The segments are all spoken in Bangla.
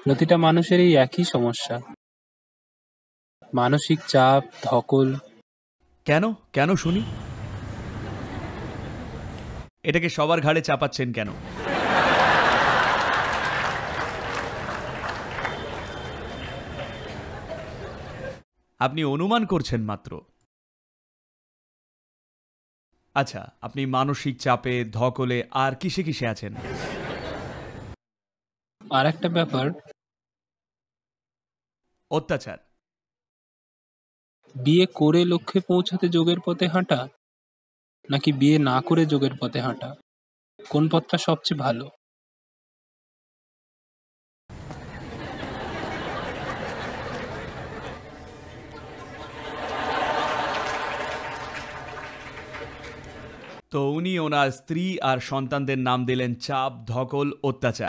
প্রতিটা মানুষেরই একই সমস্যা, মানসিক চাপ, ধকল। কেন কেন শুনি? এটাকে সবার ঘাড়ে চাপাচ্ছেন কেন? আপনি অনুমান করছেন মাত্র। আচ্ছা, আপনি মানসিক চাপে, ধকলে আর কিসে কিসে আছেন? আর একটা ব্যাপার, অত্যাচার। বিয়ে করে লক্ষ্যে পৌঁছাতে যোগের পথে হাঁটা, নাকি বিয়ে না করে যোগের পথে হাঁটা, কোন পথটা সবচেয়ে ভালো? তো উনি ওনার স্ত্রী আর সন্তানদের নাম দিলেন চাপ, ধকল, অত্যাচার।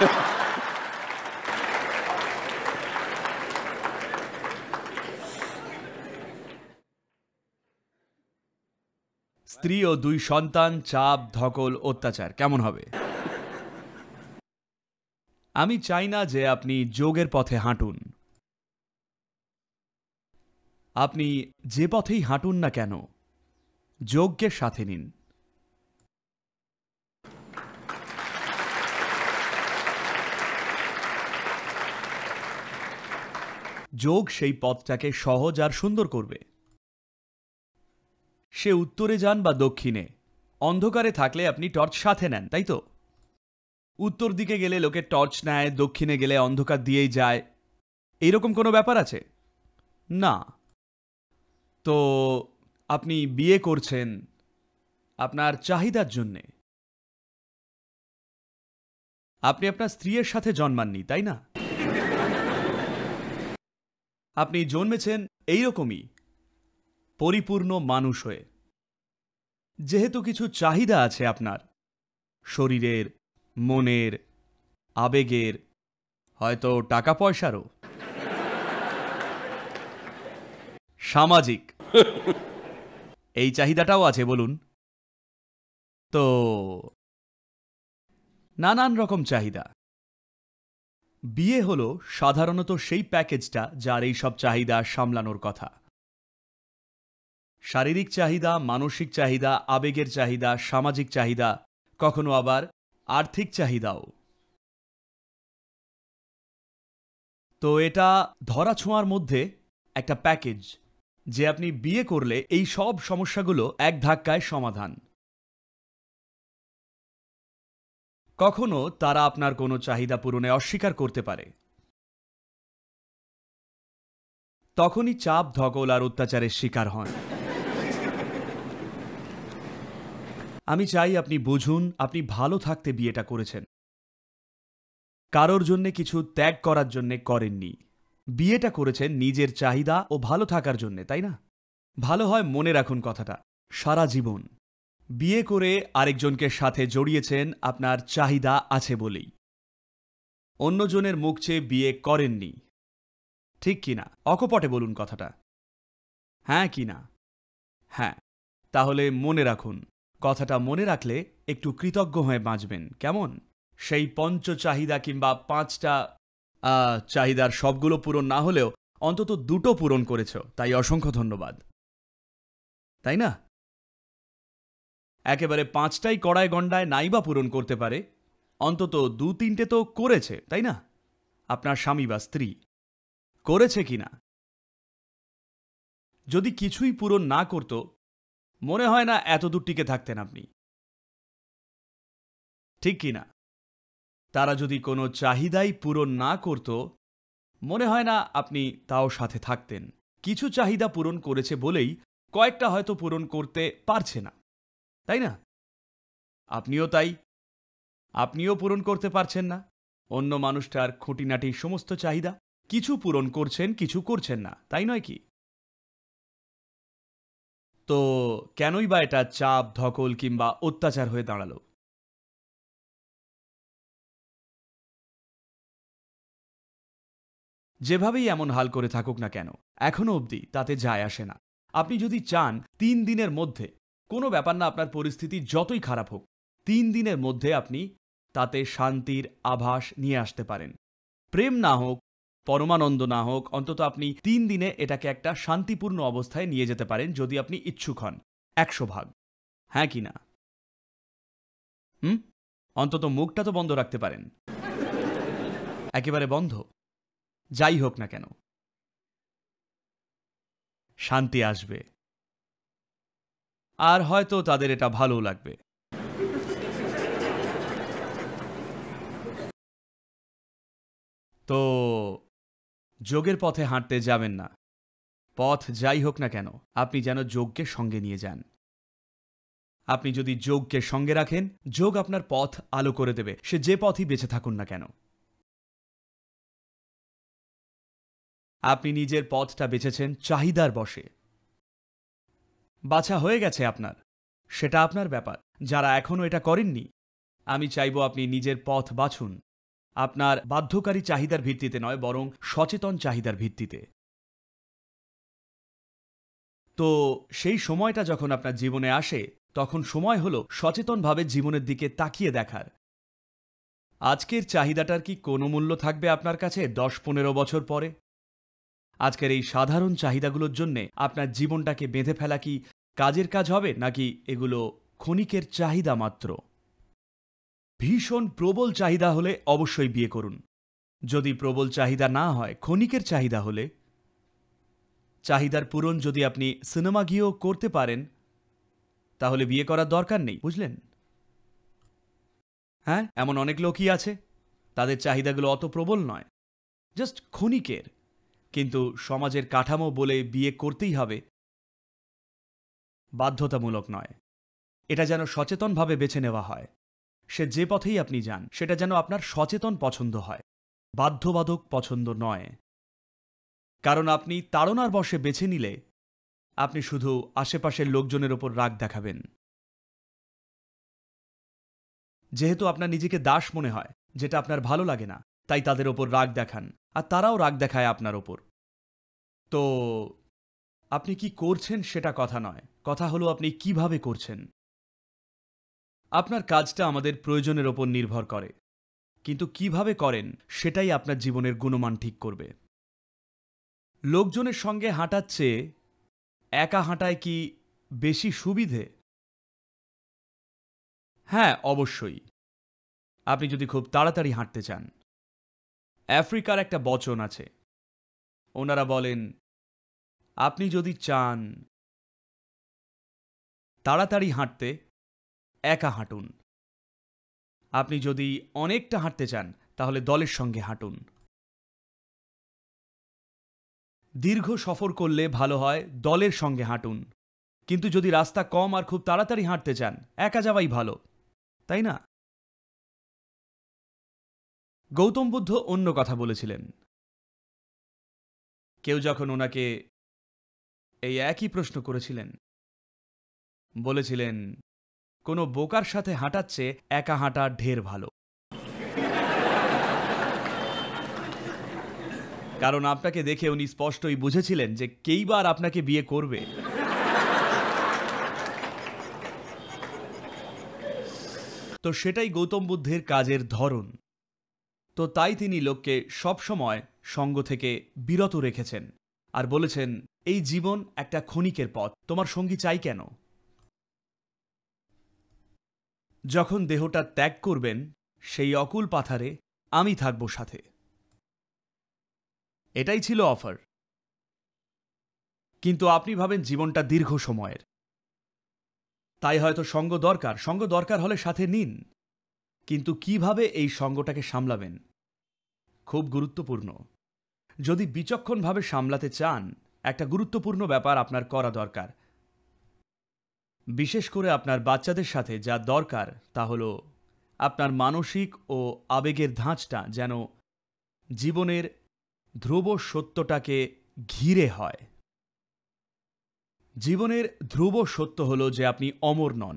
স্ত্রী ও 2 সন্তান, চাপ, ধকল, অত্যাচার কেমন হবে? আমি চাই না যে আপনি যোগের পথে হাঁটুন। আপনি যে পথেই হাঁটুন না কেন, যোগকে সাথে নিন। যোগ সেই পথটাকে সহজ আর সুন্দর করবে। সে উত্তরে যান বা দক্ষিণে, অন্ধকারে থাকলে আপনি টর্চ সাথে নেন, তাই তো? উত্তর দিকে গেলে লোকে টর্চ নেয়, দক্ষিণে গেলে অন্ধকার দিয়েই যায়। এইরকম কোনো ব্যাপার আছে? না। তো আপনি বিয়ে করছেন আপনার চাহিদার জন্যে। আপনি আপনার স্ত্রীর সাথে জন্মাননি, তাই না? আপনি জন্মেছেন এইরকমই পরিপূর্ণ মানুষ হয়ে। যেহেতু কিছু চাহিদা আছে আপনার, শরীরের, মনের, আবেগের, হয়তো টাকা পয়সারও, সামাজিক এই চাহিদাটাও আছে বলুন। তো নানান রকম চাহিদা। বিয়ে হলো সাধারণত সেই প্যাকেজটা যার এই সব চাহিদা সামলানোর কথা। শারীরিক চাহিদা, মানসিক চাহিদা, আবেগের চাহিদা, সামাজিক চাহিদা, কখনো আবার আর্থিক চাহিদাও। তো এটা ধরাছোঁয়ার মধ্যে একটা প্যাকেজ, যে আপনি বিয়ে করলে এই সব সমস্যাগুলো এক ধাক্কায় সমাধান। কখনো তারা আপনার কোনো চাহিদা পূরণে অস্বীকার করতে পারে। তখনই চাপ, ধকল আর অত্যাচারের শিকার হন। আমি চাই আপনি বুঝুন, আপনি ভালো থাকতে বিয়েটা করেছেন, কারোর জন্যে কিছু ত্যাগ করার জন্যে করেননি। বিয়েটা করেছেন নিজের চাহিদা ও ভালো থাকার জন্যে, তাই না? ভালো হয় মনে রাখুন কথাটা সারা জীবন। বিয়ে করে আরেকজনকে সাথে জড়িয়েছেন আপনার চাহিদা আছে বলেই। অন্যজনের মুখ চেয়ে বিয়ে করেননি, ঠিক কি না? অকপটে বলুন কথাটা, হ্যাঁ কি না? হ্যাঁ। তাহলে মনে রাখুন, কথাটা মনে রাখলে একটু কৃতজ্ঞ হয়ে বাঁচবেন, কেমন? সেই পঞ্চ চাহিদা কিংবা 5টা চাহিদার সবগুলো পূরণ না হলেও অন্তত 2টো পূরণ করেছ, তাই অসংখ্য ধন্যবাদ, তাই না? একেবারে 5টাই কড়ায় গণ্ডায় নাইবা পূরণ করতে পারে, অন্তত 2-3টে তো করেছে, তাই না? আপনার স্বামী বা স্ত্রী করেছে কিনা? যদি কিছুই পূরণ না করত, মনে হয় না এত দূর টিকে থাকতেন আপনি, ঠিক কিনা? তারা যদি কোনো চাহিদাই পূরণ না করত, মনে হয় না আপনি তাও সাথে থাকতেন। কিছু চাহিদা পূরণ করেছে বলেই কয়েকটা হয়তো পূরণ করতে পারছে না, তাই না? আপনিও তাই, আপনিও পূরণ করতে পারছেন না অন্য মানুষটার খুঁটিনাটি সমস্ত চাহিদা। কিছু পূরণ করছেন, কিছু করছেন না, তাই নয় কি? তো কেনই বা এটা চাপ, ধকল কিংবা অত্যাচার হয়ে দাঁড়ালো? যেভাবেই এমন হাল করে থাকুক না কেন, এখনো অবধি তাতে যায় আসে না। আপনি যদি চান 3 দিনের মধ্যে, কোনো ব্যাপার না, আপনার পরিস্থিতি যতই খারাপ হোক, 3 দিনের মধ্যে আপনি তাতে শান্তির আভাস নিয়ে আসতে পারেন। প্রেম না হোক, পরমানন্দ না হোক, অন্তত আপনি 3 দিনে এটাকে একটা শান্তিপূর্ণ অবস্থায় নিয়ে যেতে পারেন যদি আপনি ইচ্ছুক হন। 100 ভাগ। হ্যাঁ কি না? অন্তত মুখটা তো বন্ধ রাখতে পারেন। একেবারে বন্ধ। যাই হোক না কেন, শান্তি আসবে। আর হয়তো তাদের এটা ভালো লাগবে। তো যোগের পথে হাঁটতে যাবেন না। পথ যাই হোক না কেন, আপনি যেন যোগকে সঙ্গে নিয়ে যান। আপনি যদি যোগকে সঙ্গে রাখেন, যোগ আপনার পথ আলো করে দেবে, সে যে পথই বেঁচে থাকুন না কেন। আপনি নিজের পথটা বেছেছেন চাহিদার বশে। বাছা হয়ে গেছে আপনার, সেটা আপনার ব্যাপার। যারা এখনও এটা করেননি, আমি চাইব আপনি নিজের পথ বাছুন, আপনার বাধ্যকারী চাহিদার ভিত্তিতে নয়, বরং সচেতন চাহিদার ভিত্তিতে। তো সেই সময়টা যখন আপনার জীবনে আসে, তখন সময় হলো সচেতনভাবে জীবনের দিকে তাকিয়ে দেখার। আজকের চাহিদাটার কি কোনো মূল্য থাকবে আপনার কাছে 10-15 বছর পরে? আজকের এই সাধারণ চাহিদাগুলোর জন্যে আপনার জীবনটাকে বেঁধে ফেলা কি কাজের কাজ হবে, নাকি এগুলো ক্ষণিকের চাহিদা মাত্র? ভীষণ প্রবল চাহিদা হলে অবশ্যই বিয়ে করুন। যদি প্রবল চাহিদা না হয়, ক্ষণিকের চাহিদা হলে, চাহিদার পূরণ যদি আপনি সিনেমা গিয়েও করতে পারেন, তাহলে বিয়ে করার দরকার নেই, বুঝলেন? হ্যাঁ, এমন অনেক লোকই আছে, তাদের চাহিদাগুলো অত প্রবল নয়, জাস্ট ক্ষণিকের। কিন্তু সমাজের কাঠামো বলে বিয়ে করতেই হবে, বাধ্যতামূলক নয়। এটা যেন সচেতনভাবে বেছে নেওয়া হয়। সে যে পথেই আপনি যান, সেটা যেন আপনার সচেতন পছন্দ হয়, বাধ্যবাধক পছন্দ নয়। কারণ আপনি তাড়নার বশে বেছে নিলে আপনি শুধু আশেপাশের লোকজনের ওপর রাগ দেখাবেন। যেহেতু আপনার নিজেকে দাস মনে হয়, যেটা আপনার ভালো লাগে না, তাই তাদের ওপর রাগ দেখান, আর তারাও রাগ দেখায় আপনার ওপর। তো আপনি কি করছেন সেটা কথা নয়, কথা হলো আপনি কিভাবে করছেন। আপনার কাজটা আমাদের প্রয়োজনের ওপর নির্ভর করে, কিন্তু কিভাবে করেন সেটাই আপনার জীবনের গুণমান ঠিক করবে। লোকজনের সঙ্গে হাঁটার চেয়ে একা হাঁটায় কি বেশি সুবিধে? হ্যাঁ, অবশ্যই। আপনি যদি খুব তাড়াতাড়ি হাঁটতে চান। আফ্রিকার একটা বচন আছে, ওনারা বলেন, আপনি যদি চান তাড়াতাড়ি হাঁটতে, একা হাঁটুন। আপনি যদি অনেকটা হাঁটতে চান, তাহলে দলের সঙ্গে হাঁটুন। দীর্ঘ সফর করলে ভালো হয় দলের সঙ্গে হাঁটুন, কিন্তু যদি রাস্তা কম আর খুব তাড়াতাড়ি হাঁটতে চান, একা যাওয়াই ভালো, তাই না? গৌতম বুদ্ধ অন্য কথা বলেছিলেন। কেউ যখন ওনাকে এই একই প্রশ্ন করেছিলেন, বলেছিলেন, কোনো বোকার সাথে হাঁটার চেয়ে একা হাঁটা ঢের ভালো। কারণ আপনাকে দেখে উনি স্পষ্টই বুঝেছিলেন যে কেইবার আপনাকে বিয়ে করবে। তো সেটাই গৌতম বুদ্ধের কাজের ধরন। তো তাই তিনি লোককে সবসময় সঙ্গ থেকে বিরত রেখেছেন আর বলেছেন, এই জীবন একটা ক্ষণিকের পথ, তোমার সঙ্গী চাই কেন? যখন দেহটা ত্যাগ করবেন, সেই অকুল পাথারে আমি থাকব সাথে। এটাই ছিল অফার। কিন্তু আপনি ভাবেন জীবনটা দীর্ঘ সময়ের, তাই হয়তো সঙ্গ দরকার। সঙ্গ দরকার হলে সাথে নিন, কিন্তু কিভাবে এই সঙ্গটাকে সামলাবেন খুব গুরুত্বপূর্ণ। যদি বিচক্ষণভাবে সামলাতে চান, একটা গুরুত্বপূর্ণ ব্যাপার আপনার করা দরকার। বিশেষ করে আপনার বাচ্চাদের সাথে যা দরকার তা হল আপনার মানসিক ও আবেগের ধাঁচটা যেন জীবনের ধ্রুব সত্যটাকে ঘিরে হয়। জীবনের ধ্রুব সত্য হল যে আপনি অমর নন।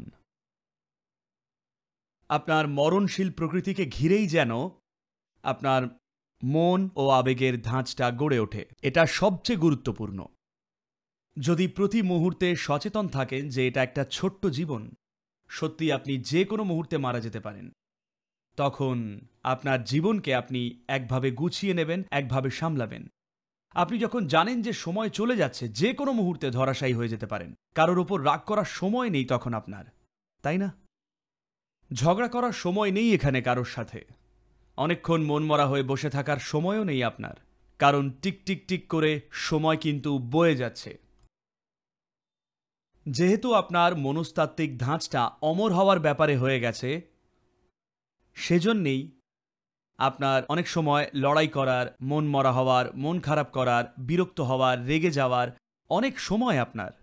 আপনার মরণশীল প্রকৃতিকে ঘিরেই যেন আপনার মন ও আবেগের ধাঁচটা গড়ে ওঠে। এটা সবচেয়ে গুরুত্বপূর্ণ। যদি প্রতি মুহূর্তে সচেতন থাকেন যে এটা একটা ছোট্ট জীবন, সত্যি আপনি যে কোনো মুহূর্তে মারা যেতে পারেন। তখন আপনার জীবনকে আপনি একভাবে গুছিয়ে নেবেন, একভাবে সামলাবেন। আপনি যখন জানেন যে সময় চলে যাচ্ছে, যে কোনো মুহূর্তে ধরাশায়ী হয়ে যেতে পারেন, কারোর ওপর রাগ করার সময় নেই তখন আপনার, তাই না? ঝগড়া করার সময় নেই এখানে কারোর সাথে, অনেকক্ষণ মনমরা হয়ে বসে থাকার সময়ও নেই আপনার, কারণ টিক টিক টিক করে সময় কিন্তু বয়ে যাচ্ছে। যেহেতু আপনার মনস্তাত্ত্বিক ধাঁচটা অমর হওয়ার ব্যাপারে হয়ে গেছে, সেজন্যেই আপনার অনেক সময় লড়াই করার, মন মরা হওয়ার, মন খারাপ করার, বিরক্ত হওয়ার, রেগে যাওয়ার অনেক সময় আপনার।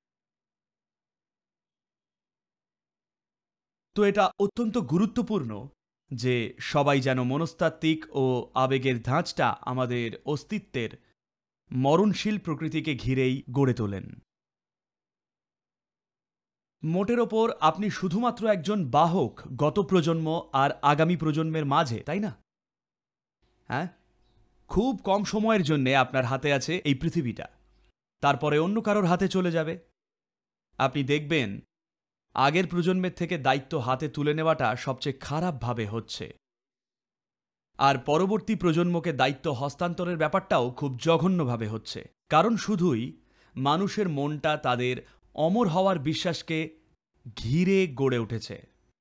তো এটা অত্যন্ত গুরুত্বপূর্ণ যে সবাই যেন মনস্তাত্ত্বিক ও আবেগের ধাঁচটা আমাদের অস্তিত্বের মরণশীল প্রকৃতিকে ঘিরেই গড়ে তোলেন। মোটের ওপর আপনি শুধুমাত্র একজন বাহক গত প্রজন্ম আর আগামী প্রজন্মের মাঝে, তাই না? হ্যাঁ, খুব কম সময়ের জন্যে আপনার হাতে আছে এই পৃথিবীটা, তারপরে অন্য কারোর হাতে চলে যাবে। আপনি দেখবেন আগের প্রজন্মের থেকে দায়িত্ব হাতে তুলে নেওয়াটা সবচেয়ে খারাপভাবে হচ্ছে, আর পরবর্তী প্রজন্মকে দায়িত্ব হস্তান্তরের ব্যাপারটাও খুব জঘন্যভাবে হচ্ছে, কারণ শুধুই মানুষের মনটা তাদের অমর হওয়ার বিশ্বাসকে ঘিরে গড়ে উঠেছে।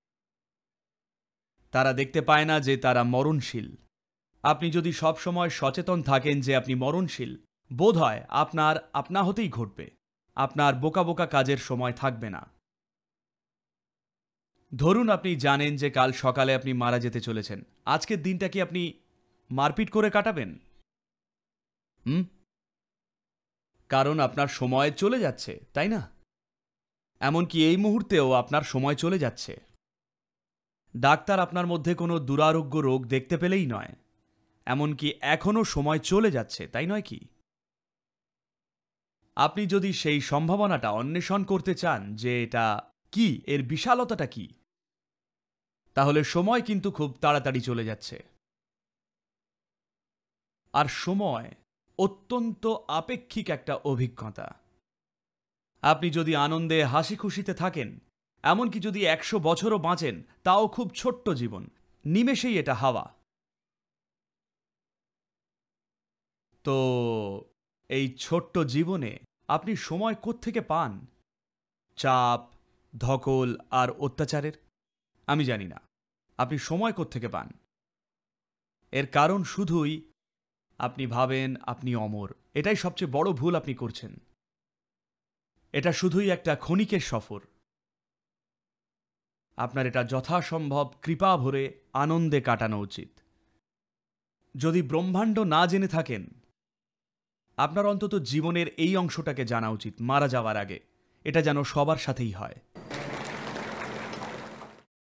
তারা দেখতে পায় না যে তারা মরণশীল। আপনি যদি সবসময় সচেতন থাকেন যে আপনি মরণশীল, বোধ হয় আপনার আপনা হতেই ঘটবে, আপনার বোকা বোকা কাজের সময় থাকবে না। ধরুন আপনি জানেন যে কাল সকালে আপনি মারা যেতে চলেছেন, আজকের দিনটা কি আপনি মারপিট করে কাটাবেন? কারণ আপনার সময় চলে যাচ্ছে, তাই না? এমনকি এই মুহূর্তেও আপনার সময় চলে যাচ্ছে। ডাক্তার আপনার মধ্যে কোনো দুরারোগ্য রোগ দেখতে পেলেই নয়, এমনকি এখনও সময় চলে যাচ্ছে, তাই নয় কি? আপনি যদি সেই সম্ভাবনাটা অন্বেষণ করতে চান যে এটা কি, এর বিশালতাটা কি, তাহলে সময় কিন্তু খুব তাড়াতাড়ি চলে যাচ্ছে। আর সময় অত্যন্ত আপেক্ষিক একটা অভিজ্ঞতা। আপনি যদি আনন্দে হাসি খুশিতে থাকেন, এমনকি যদি 100 বছরও বাঁচেন, তাও খুব ছোট্ট জীবন, নিমেষেই এটা হাওয়া। তো এই ছোট্ট জীবনে আপনি সময় কোত্থেকে পান? চাপ, ধকল আর অত্যাচারের? আমি জানি না আপনি সময় কোত্থেকে পান। এর কারণ শুধুই আপনি ভাবেন আপনি অমর। এটাই সবচেয়ে বড় ভুল আপনি করছেন। এটা শুধুই একটা ক্ষণিকের সফর। আপনার এটা যথাসম্ভব কৃপা ভরে আনন্দে কাটানো উচিত। যদি ব্রহ্মাণ্ড না জেনে থাকেন, আপনার অন্তত জীবনের এই অংশটাকে জানা উচিত মারা যাওয়ার আগে। এটা যেন সবার সাথেই হয়।